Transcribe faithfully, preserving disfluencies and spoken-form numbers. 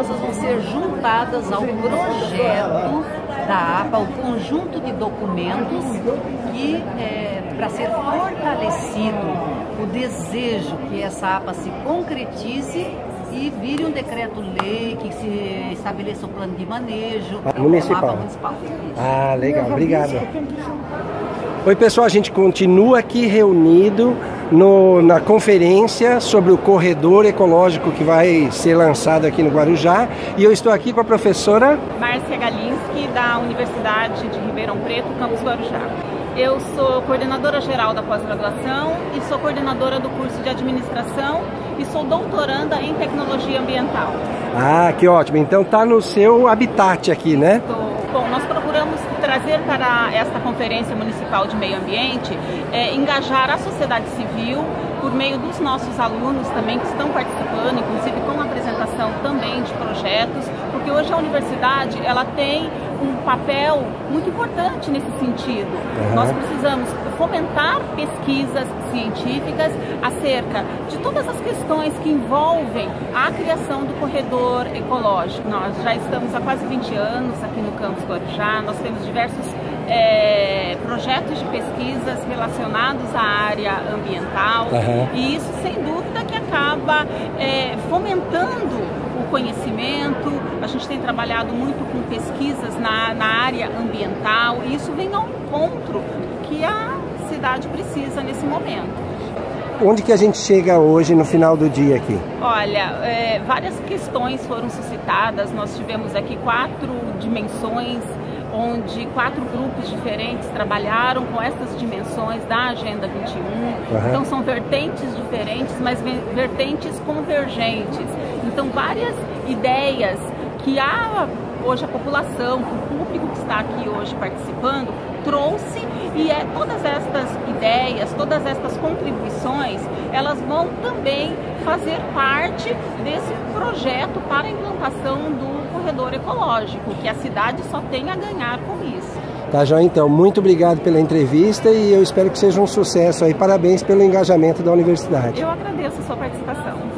propostas vão ser juntadas ao projeto da APA, o conjunto de documentos que, é, para ser fortalecido o desejo que essa APA se concretize e vire um decreto-lei que se estabeleça o plano de manejo municipal. municipal. Ah, legal, obrigado. Oi pessoal, a gente continua aqui reunido no, na conferência sobre o corredor ecológico que vai ser lançado aqui no Guarujá, e eu estou aqui com a professora Márcia Galinski, da Universidade de Ribeirão Preto, campus Guarujá. Eu sou coordenadora geral da pós-graduação e sou coordenadora do curso de administração e sou doutoranda em tecnologia ambiental. Ah, que ótimo! Então tá no seu habitat aqui, né? Estou. Bom, nós procuramos trazer para esta Conferência Municipal de Meio Ambiente, é, engajar a sociedade civil por meio dos nossos alunos também que estão participando, inclusive com a apresentação também de projetos, porque hoje a universidade ela tem um papel muito importante nesse sentido. Uhum. Nós precisamos fomentar pesquisas científicas acerca de todas as questões que envolvem a criação do corredor ecológico. Nós já estamos há quase vinte anos aqui no campus Guarujá, nós temos diversos é, projetos de pesquisas relacionados à área ambiental, uhum. e isso sem dúvida que acaba é, fomentando o conhecimento. A gente tem trabalhado muito com pesquisas na, na área ambiental e isso vem ao encontro que a cidade precisa nesse momento. Onde que a gente chega hoje no final do dia aqui? Olha, é, várias questões foram suscitadas, nós tivemos aqui quatro dimensões, onde quatro grupos diferentes trabalharam com essas dimensões da Agenda vinte e um. Uhum. Então são vertentes diferentes, mas vertentes convergentes. Então várias ideias que a, hoje a população, o público que está aqui hoje participando, trouxe, e é, todas estas ideias, todas estas contribuições, elas vão também fazer parte desse projeto para a implantação do corredor ecológico, que a cidade só tem a ganhar com isso. Tá, João, então, muito obrigado pela entrevista e eu espero que seja um sucesso aí. Parabéns pelo engajamento da universidade. Eu agradeço a sua participação.